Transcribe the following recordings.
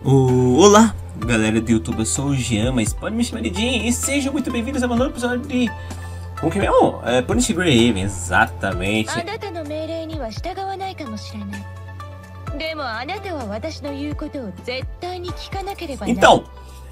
Olá, galera do YouTube, eu sou o Jean, mas pode me chamar de Jin, e sejam muito bem-vindos a mais um episódio de... Como que é mesmo? Punish Grave, exatamente. Então,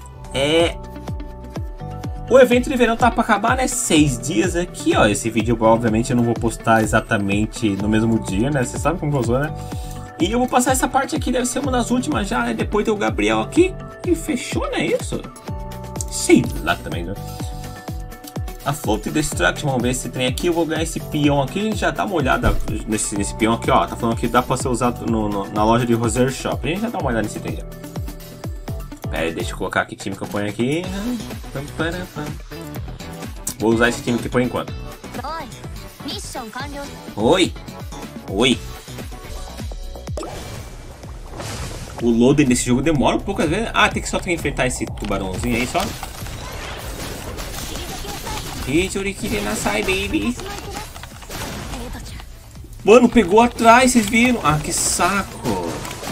o evento de verão tá pra acabar, né? 6 dias aqui, ó. Esse vídeo, obviamente, eu não vou postar exatamente no mesmo dia, né? Você sabe como funciona, né? E eu vou passar essa parte aqui, deve ser uma das últimas já, né? Depois tem o Gabriel aqui, que fechou, né? Isso? Sei lá também, né? A Float Destruction, vamos ver esse trem aqui. Eu vou ganhar esse peão aqui. Já dá uma olhada nesse peão aqui, ó. Tá falando que dá pra ser usado na loja de Rosary Shop. A gente já dá uma olhada nesse trem já. Pera aí, deixa eu colocar que time que eu ponho aqui. Vou usar esse time aqui por enquanto. Oi! Oi! O loading desse jogo demora um pouco às vezes. Ah, tem que só enfrentar esse tubarãozinho aí só. Baby. Mano, pegou atrás, vocês viram? Ah, que saco.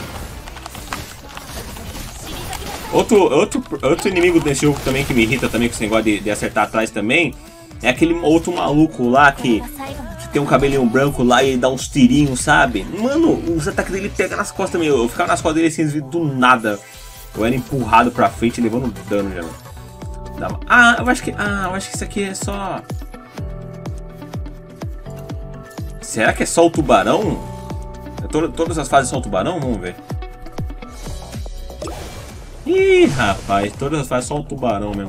Outro inimigo desse jogo também que me irrita também com esse negócio de acertar atrás também. É aquele outro maluco lá que tem um cabelinho branco lá e dá uns tirinhos, sabe? Mano, os ataques dele pegam nas costas também. Eu ficava nas costas dele assim, do nada. Eu era empurrado pra frente, levando dano já. Eu acho que isso aqui é só... Será que é só o tubarão? Todas as fases são o tubarão? Vamos ver. Ih, rapaz, todas as fases são o tubarão mesmo.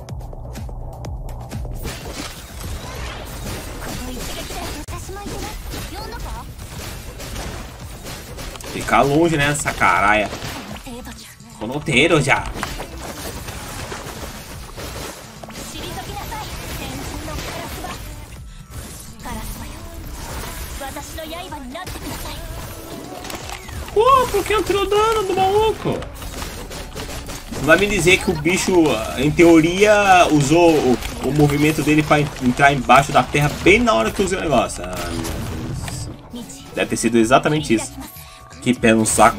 Ficar longe, né, essa caralha. Conoteiro já. Pô, por que entrou dano do maluco? Vai me dizer que o bicho, em teoria, usou o movimento dele pra entrar embaixo da terra bem na hora que eu usei o negócio. Ah, meu Deus. Deve ter sido exatamente isso. Que pé no saco.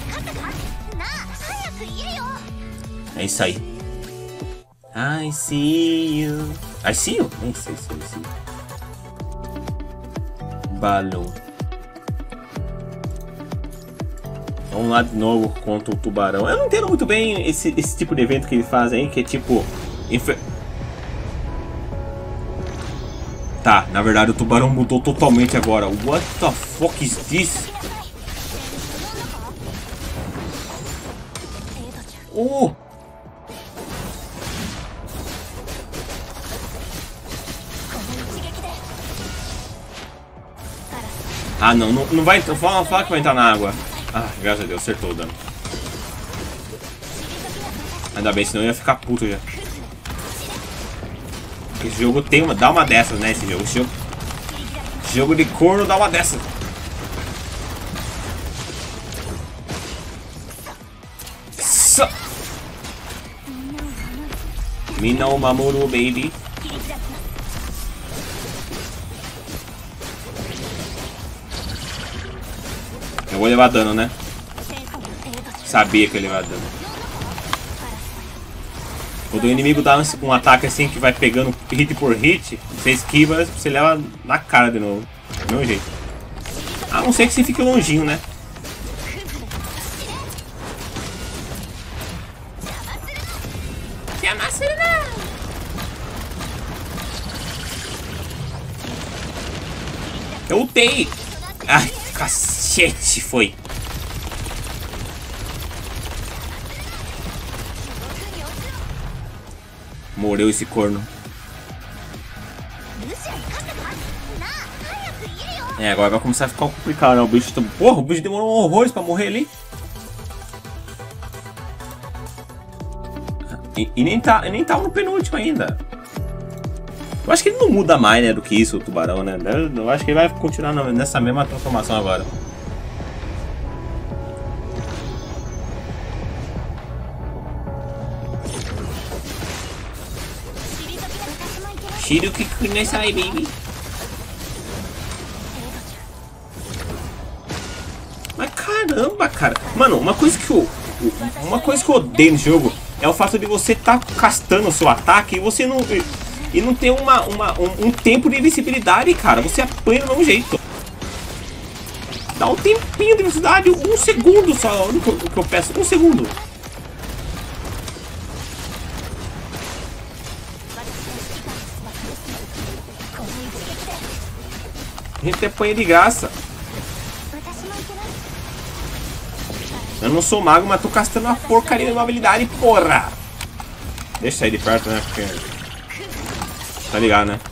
É isso aí. I see you. I see you? Nem sei se I see you. Balão. Vamos lá de novo contra o tubarão. Eu não entendo muito bem esse tipo de evento que ele faz aí, que é tipo... Tá, na verdade o tubarão mudou totalmente agora. What the fuck is this? Oh! Ah, não vai... Fala que vai entrar na água. Ah, graças a Deus, acertou o dano. Ainda bem, senão eu ia ficar puto já. Esse jogo tem dá uma dessas, né? Esse jogo de corno dá uma dessas. Minão Mamoru, baby. Eu vou levar dano, né? Sabia que eu ia levar dano. Quando o inimigo dá um ataque assim que vai pegando hit por hit, você esquiva, você leva na cara de novo. Do mesmo jeito. A não ser que você fique longinho, né? Eu ultei! Ai, cacete, foi! Morreu esse corno. Agora vai começar a ficar complicado, né? O bicho tá... Porra, o bicho demorou horrores pra morrer ali. E nem tava no penúltimo ainda. Eu acho que ele não muda mais, né, do que isso, o tubarão, né? Eu acho que ele vai continuar nessa mesma transformação agora. Shiruki Kunesai, baby. Mas caramba, cara. Mano, uma coisa que Uma coisa que eu odeio no jogo é o fato de você estar castando o seu ataque e você não... E não tem um tempo de invencibilidade, cara. Você apanha do mesmo jeito. Dá um tempinho de velocidade, 1 segundo só. O que eu peço, 1 segundo. A gente apanha de graça. Eu não sou mago, mas tô castando uma porcaria de uma habilidade, porra. Deixa eu sair de perto, né? Porque... Tá ligado, né?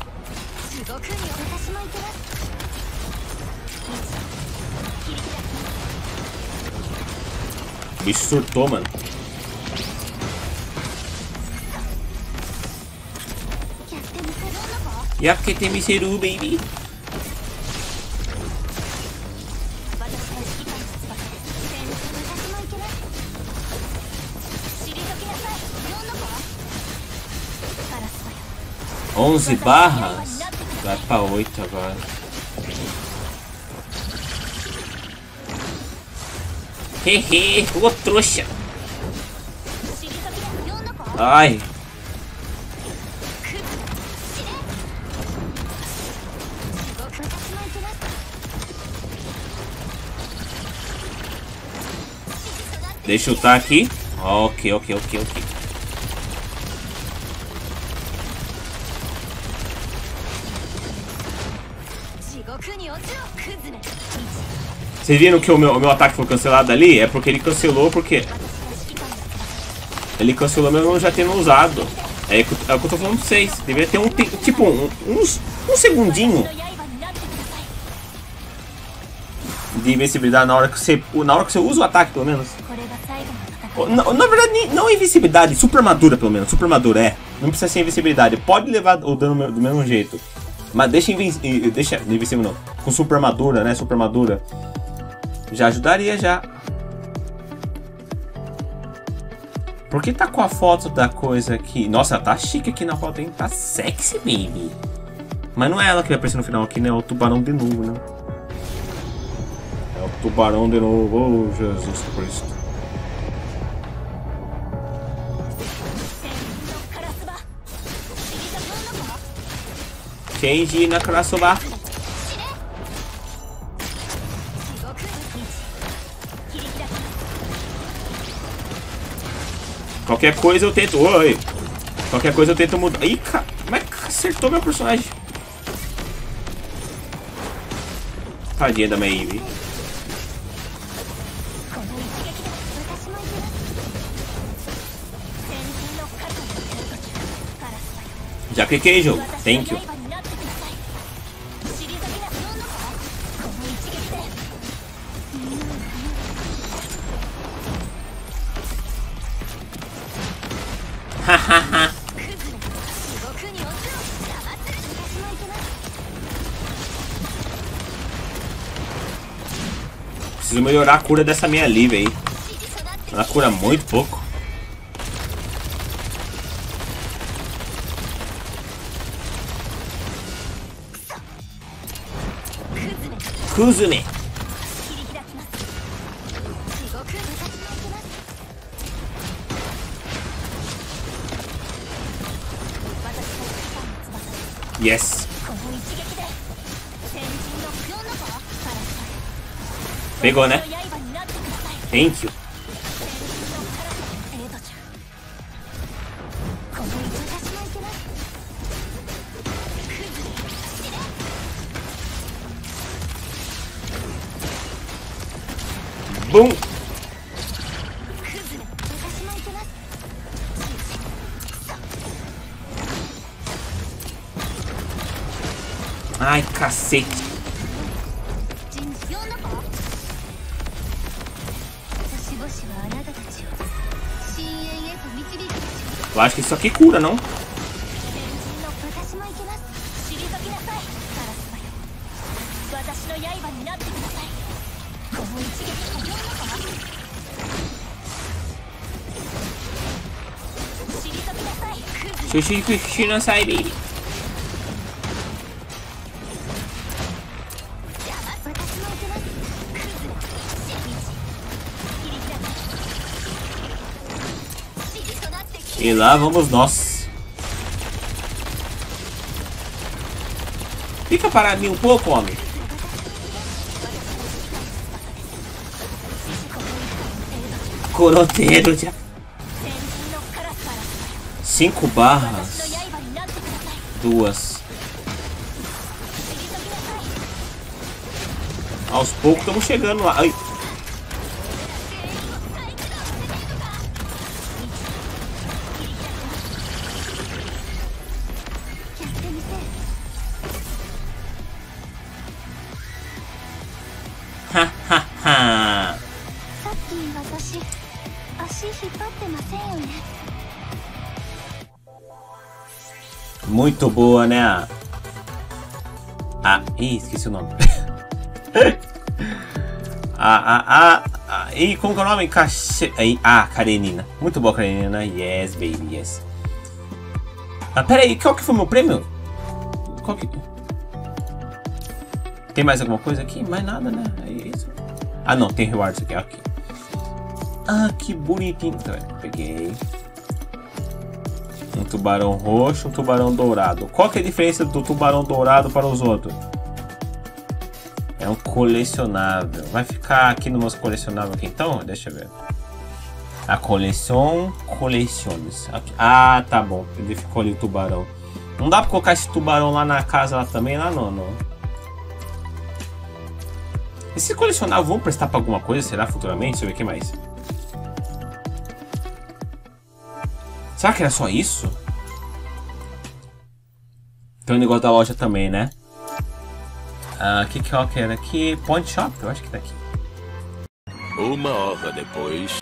O bicho surtou, mano. E é porque tem Miseru, baby. Onze barras? Vai pra 8 agora. Hehe, ô trouxa. Ai. Deixa eu chutar aqui. Ok. Vocês viram que o meu ataque foi cancelado ali? É porque ele cancelou porque... Ele cancelou mesmo já tendo usado. É o que eu tô falando pra vocês. Deveria ter tipo um segundinho de invencibilidade na hora que você usa o ataque, pelo menos. Na verdade, não invencibilidade, super armadura, pelo menos. Super armadura, é. Não precisa ser invencibilidade. Pode levar o dano do mesmo jeito. Mas deixa invencível não. Com super armadura, né? Super armadura. Já ajudaria já. Por que tá com a foto da coisa aqui? Nossa, ela tá chique aqui na foto, hein? Tá sexy, baby. Mas não é ela que vai aparecer no final aqui, né? É o tubarão de novo, né? É o tubarão de novo. Oh, Jesus Cristo. Change na Karasoba. Qualquer coisa eu tento... Oi! Qualquer coisa eu tento mudar... Ih, cara! Como é que acertou meu personagem? Tadinha da Maeve. Já cliquei, jogo. Thank you. Hahaha. Preciso melhorar a cura dessa minha Liv aí. Ela cura muito pouco. Kuzume. Yes. Pegou, né? Thank you. Boom. Ai, cacete. Eu acho que isso aqui cura, não? Sushi no sai, baby. E lá vamos nós. Fica paradinho um pouco, homem. Coroteiro de... 5 barras. 2. Aos poucos estamos chegando lá. Ai. Muito boa, né? Ih, esqueci o nome. Ih, como que é o nome? Karenina. Muito boa, Karenina. Yes, baby, yes. Pera aí, qual que foi o meu prêmio? Qual que... Tem mais alguma coisa aqui? Mais nada, né? É isso. Não, tem rewards aqui. Ok. Que bonitinho. Então, peguei. Um tubarão roxo, um tubarão dourado. Qual que é a diferença do tubarão dourado para os outros? É um colecionável. Vai ficar aqui no meus colecionáveis aqui então? Deixa eu ver. A coleção, coleções. Tá bom. Ele ficou ali o tubarão. Não dá pra colocar esse tubarão lá na casa lá também? Lá não. Esses colecionáveis vão prestar pra alguma coisa? Será futuramente? Deixa eu ver o que mais. Será que era só isso? Tem um negócio da loja também, né? Que eu quero aqui? Point Shop? Eu acho que tá aqui. 1 hora depois.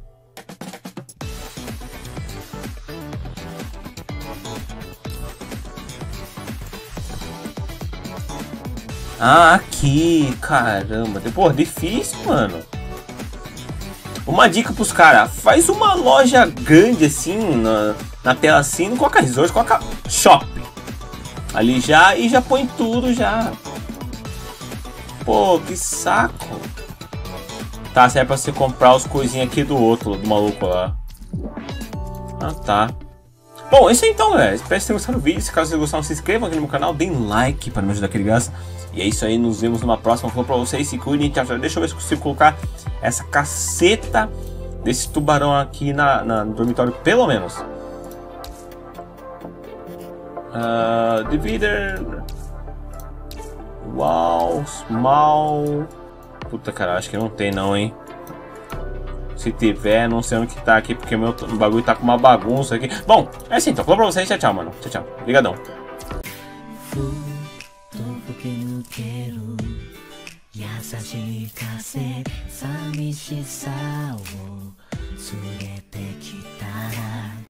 Aqui, caramba. Pô, difícil, mano. Uma dica pros caras, faz uma loja grande assim, na tela assim, não coloca resort, coloca shop. Ali já, e já põe tudo já. Pô, que saco. Tá, serve pra você comprar os coisinhas aqui do outro, do maluco lá. Tá. Bom, é isso aí então, galera. Espero que vocês tenham gostado do vídeo. Se caso vocês gostaram, se inscrevam aqui no meu canal, deem like para me ajudar aquele graça. E é isso aí, nos vemos numa próxima. Falou pra vocês, se cuidem. Tchau, tchau. Deixa eu ver se consigo colocar essa caceta desse tubarão aqui no dormitório, pelo menos. Divider. Uau, small. Puta, cara, acho que não tem não, hein. Se tiver, não sei onde que tá aqui, porque meu bagulho tá com uma bagunça aqui. Bom, é assim, então. Falou pra vocês. Tchau, tchau, mano. Tchau, tchau. Obrigadão. 優しい風寂しさを連れてきて